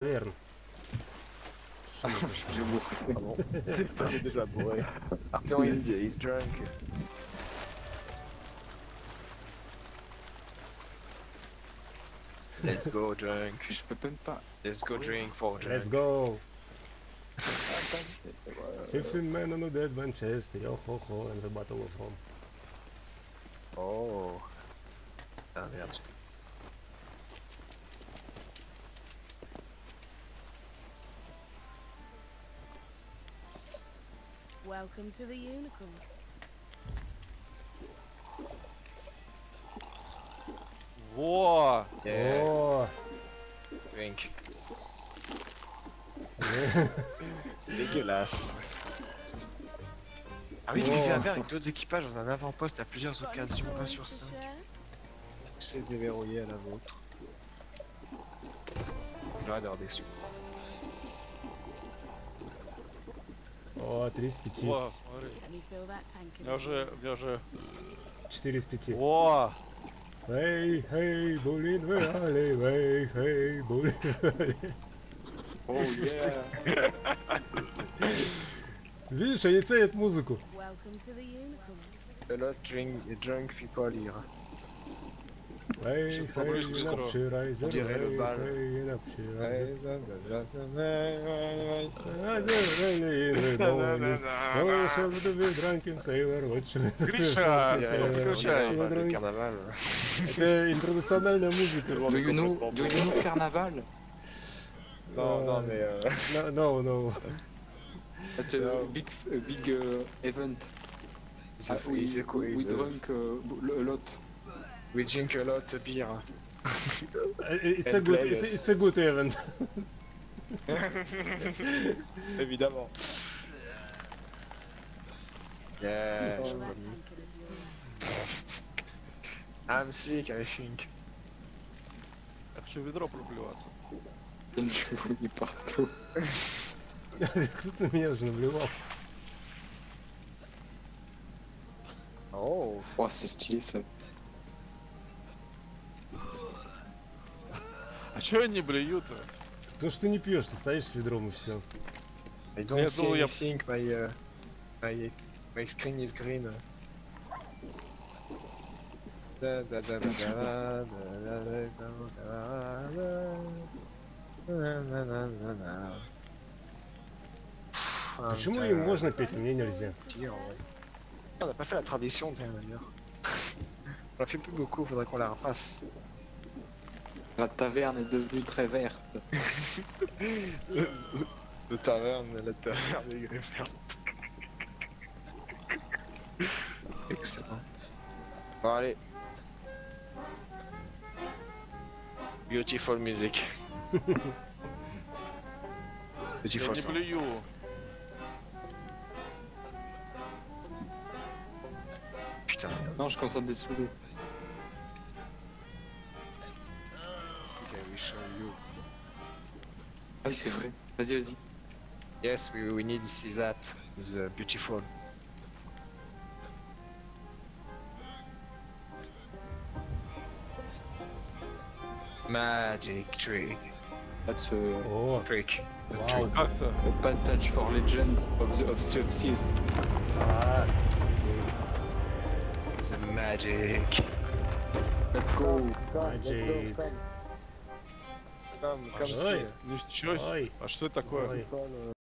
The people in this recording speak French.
Верно. J'ai bourré. Pardon. J'ai déjà bourré. Arthur, he's drunk. Let's go drunk. Je peux même pas. Let's go drink for drunk. Let's go! 15 men on a dead Manchester, yo ho ho, and the Battle of Rome. Oh. Ah merde. Welcome to the Unicorn. Во! Yeah, Oh! drink. Dégueulasse. Ah oui, il fait affaire avec d'autres équipages dans un avant-poste à plusieurs Got any occasions, 1 stories sur to 5. share? C'est déverrouillé à la vôtre. J'adore des sous. О, 3 из 5. Во, смотри. Let me fill that tank in Я же... 4 из 5. Во! Эй, эй, булин, вы али, эй, эй, булин, али. Oh yeah! Видишь, они ценят музыку. Welcome to the Unicorn. A lot drunk people here. Эй, Попробуй эй, скоро. напширайзер, On dirait le эй, bal. эй, напширайзер. Гриша, Это включай. Le carnaval. интернациональная музыка. Do you know Carnaval? Non, mais No, no. That's a big event. We drunk a lot. we drink a lot of beer. It's a good, it's a good event. Évidemment. Yeah, Fill je that vois tank mieux. in of yours. I'm sick, I think. Я хочу в ведро проплеваться. Il est partout. Кто-то на меня же наблевал. Oh, Oh, c'est stylé ça. А чё они блюют-то? Потому что ты не пьешь, ты стоишь с ведром и все. I don't Я see думал, я- anything, my screen is green. Da, da, da, da, da, da, da, da, da, da, da, da, da. Почему им можно петь, а мне нельзя? On n'a pas fait la tradition d'ailleurs. On l'a fait plus beaucoup, faudrait qu'on la refasse. La taverne est devenue très verte. La taverne est verte. Excellent. Bon allez. Beautiful music. Я Beautiful не song. блюю. Putain. Non, je commence à te dessouler. Okay, we show you. Ah oui, c'est vrai. Vas-y, vas-y. Yes, we need to see that. It's beautiful. Magic trick. That's О, Trick. вау. Как это? a passage for legends of Sea of Thieves. А, It's a magic. Let's go. Magic. Comme Ой. si. Ничего себе. Ой, А что это такое? ой.